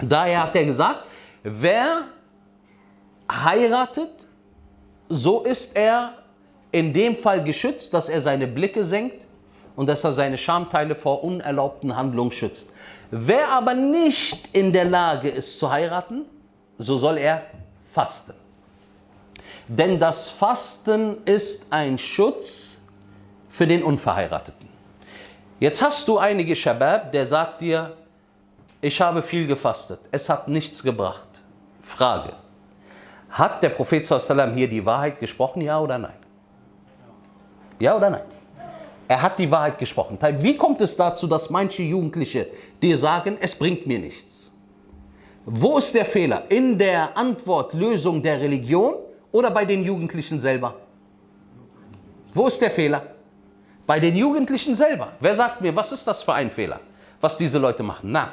Daher hat er gesagt, wer heiratet, so ist er in dem Fall geschützt, dass er seine Blicke senkt und dass er seine Schamteile vor unerlaubten Handlungen schützt. Wer aber nicht in der Lage ist zu heiraten, so soll er fasten. Denn das Fasten ist ein Schutz für den Unverheirateten. Jetzt hast du einige Shabab, der sagt dir, ich habe viel gefastet, es hat nichts gebracht. Frage, hat der Prophet ﷺ hier die Wahrheit gesprochen, ja oder nein? Ja oder nein? Er hat die Wahrheit gesprochen. Wie kommt es dazu, dass manche Jugendliche dir sagen, es bringt mir nichts? Wo ist der Fehler? In der Antwort, Lösung der Religion oder bei den Jugendlichen selber? Wo ist der Fehler? Bei den Jugendlichen selber. Wer sagt mir, was ist das für ein Fehler, was diese Leute machen? Na.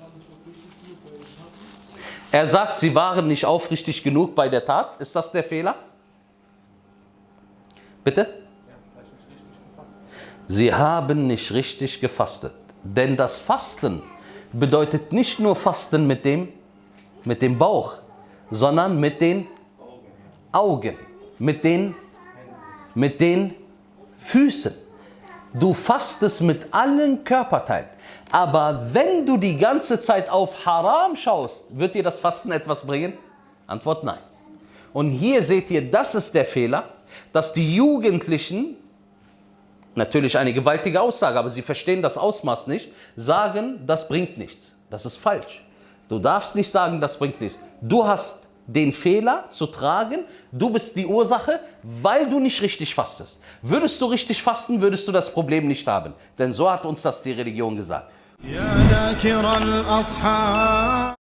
Er sagt, sie waren nicht aufrichtig genug bei der Tat. Ist das der Fehler? Bitte? Sie haben nicht richtig gefastet. Denn das Fasten bedeutet nicht nur Fasten mit dem Bauch, sondern mit den Augen, mit den Füßen. Du fastest mit allen Körperteilen. Aber wenn du die ganze Zeit auf Haram schaust, wird dir das Fasten etwas bringen? Antwort nein. Und hier seht ihr, das ist der Fehler, dass die Jugendlichen, natürlich eine gewaltige Aussage, aber sie verstehen das Ausmaß nicht, sagen, das bringt nichts. Das ist falsch. Du darfst nicht sagen, das bringt nichts. Du hast den Fehler zu tragen, du bist die Ursache, weil du nicht richtig fastest. Würdest du richtig fasten, würdest du das Problem nicht haben. Denn so hat uns das die Religion gesagt.